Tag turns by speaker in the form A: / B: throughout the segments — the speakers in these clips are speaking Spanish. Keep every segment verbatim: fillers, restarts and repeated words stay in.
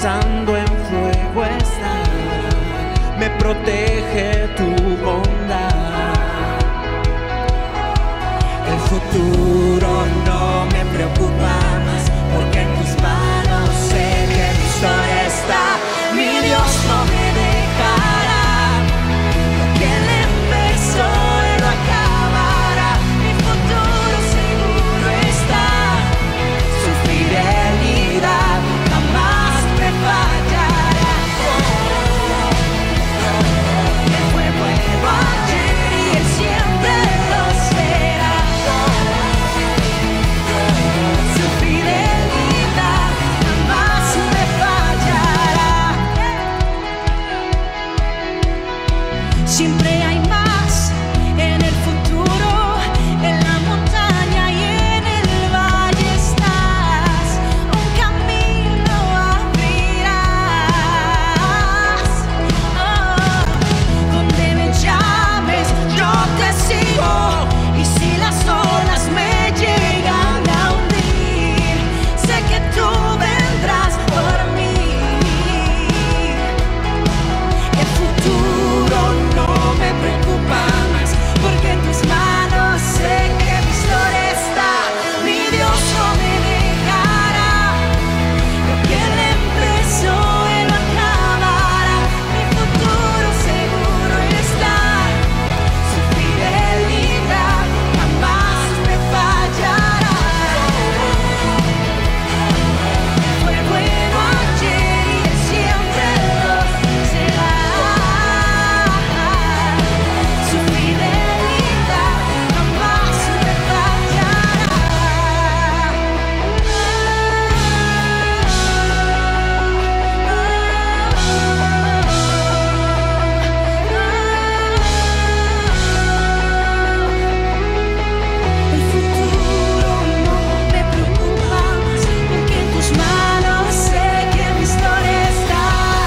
A: pensando en fuego estar, me protege tu bondad. El futuro no me preocupa más, porque en tus manos sé que mi historia está. Mi Dios no me dejará, lo que Él empezó Él lo acabará. Mi futuro seguro está, su fidelidad jamás me fallará. Él fue bueno ayer y Él siempre lo será. Su fidelidad jamás me fallará. Siempre hay más en el futuro, en la montaña y en el valle estás. Un camino abrirás. Oh, donde me llames yo te sigo, y si las olas me llegan a hundir, sé que tú vendrás por mí. El futuro no me preocupa más, porque en tus manos sé que mi historia está. Mi Dios no me dejará, lo que Él empezó Él lo acabará. Mi futuro seguro está, su fidelidad jamás me fallará. Fue bueno ayer y Él siempre lo será. Su fidelidad jamás me fallará. El futuro no me preocupa más, porque en tus manos sé que mi historia está.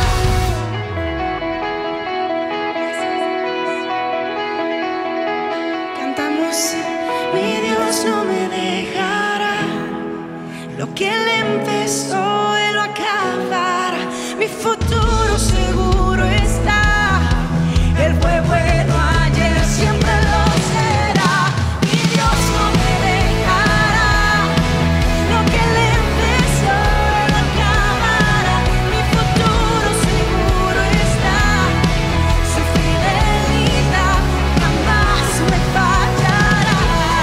A: Cantamos, mi Dios no me dejará, lo que Él empezó Él lo acabará. Mi futuro seguro está, Él fue bueno ayer, siempre lo será. Mi Dios no me dejará, lo que Él empezó Él lo acabará. Mi futuro seguro está, su fidelidad jamás me fallará.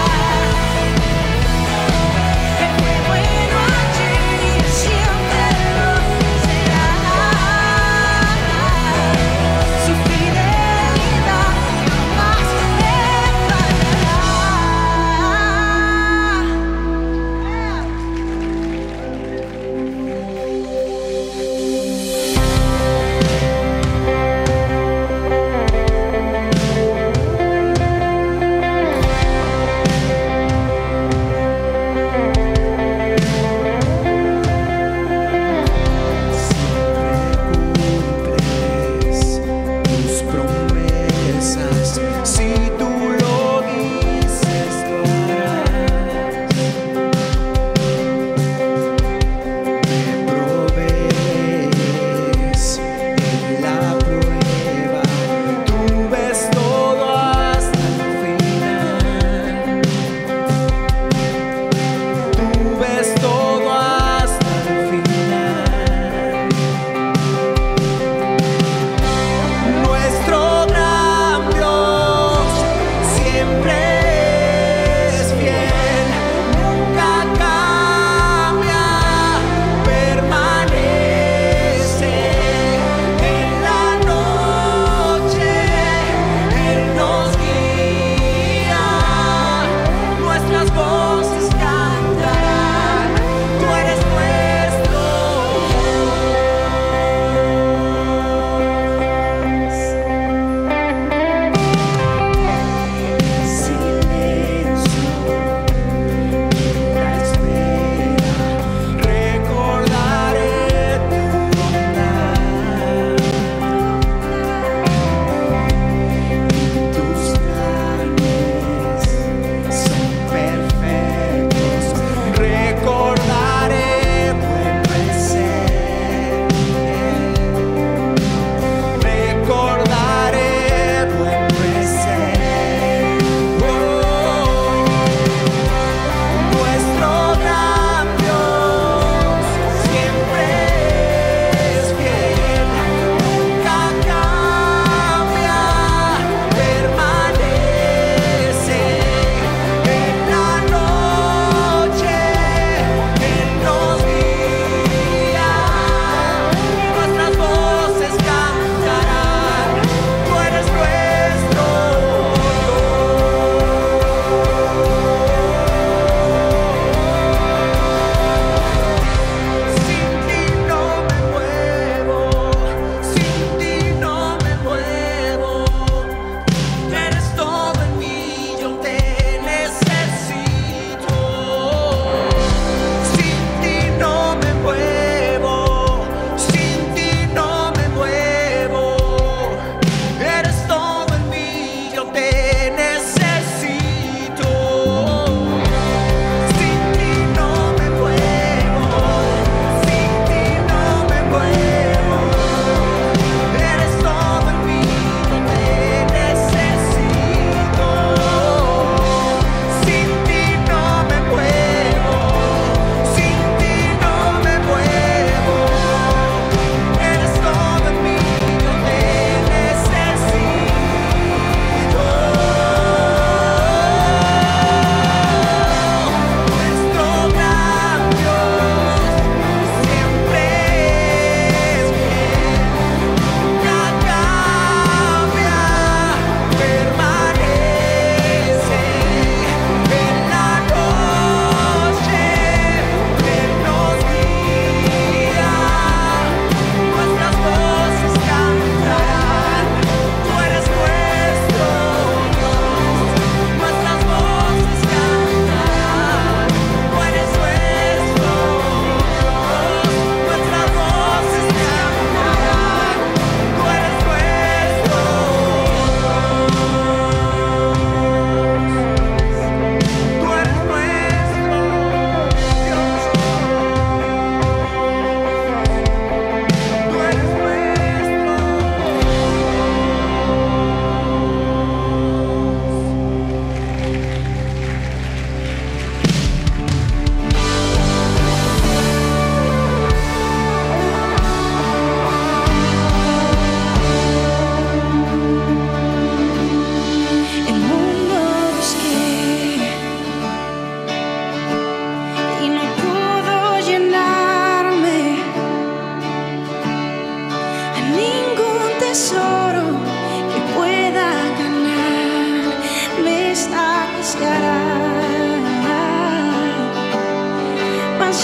A: Él fue bueno ayer y Él siempre lo será. Su fidelidad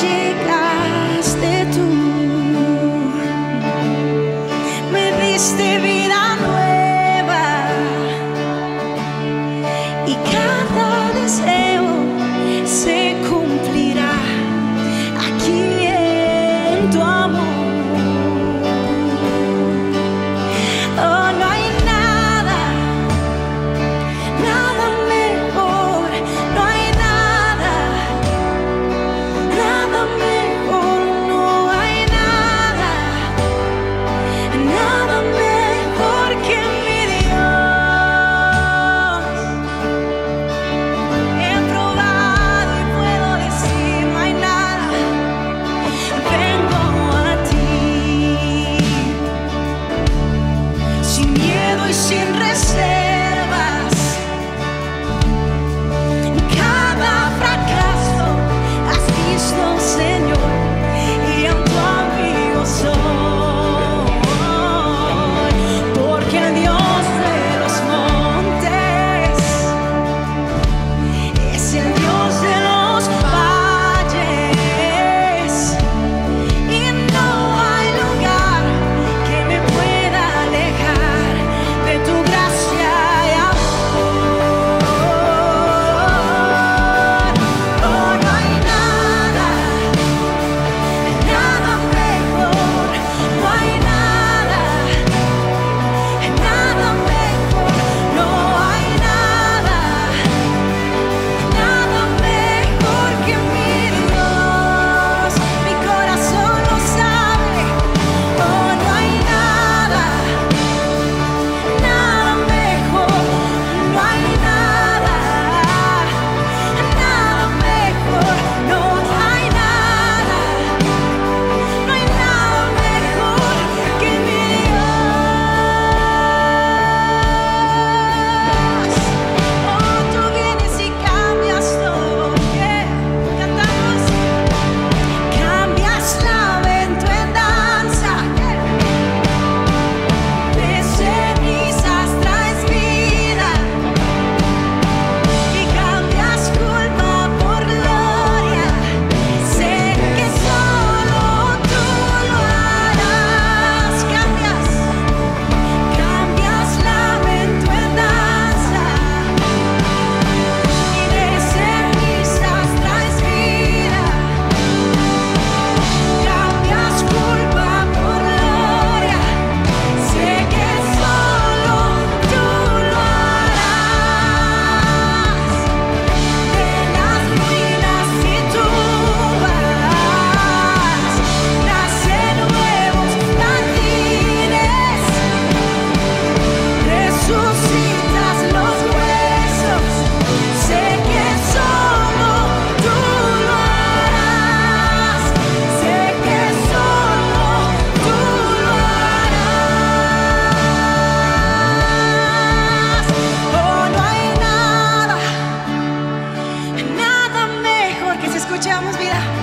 A: llegaste tú, me diste vida nueva y cada deseo se cumplirá aquí en tu amor. Oh, no hay nada, nada mejor, no hay nada, nada mejor, no hay nada, nada mejor que mi Dios. He probado y puedo decir, no hay nada, vengo a ti, sin miedo y sin reservas. Cada fracaso has visto, Señor, y en tu amigo soy, porque el Dios de los montes es el Dios de los valles, y no hay lugar que me pueda alejar de tu gracia y amor. Oh, no hay nada, nada mejor, no hay nada, nada mejor, no hay nada, nada mejor que mi Dios. Mi corazón lo sabe. Oh, no hay nada, nada mejor, no hay nada, nada mejor, no hay nada, no hay nada mejor que mi Dios. Oh, tú vienes y cambias todo. Yeah. Cantamos. Cambias lamento en danza. De cenizas traes vida y cambias culpa por gloria. Sé que solo tú lo harás. Cambias, cambias lamento en danza y de cenizas traes vida. Cambias culpa por gloria. Sé que solo tú lo harás. De las ruinas y tumbas nacen nuevos jardines. Resucitas los huesos. Sé que solo tú lo harás. Sé que solo tú lo harás. Oh, no hay nada, nada mejor que si escuchamos vida.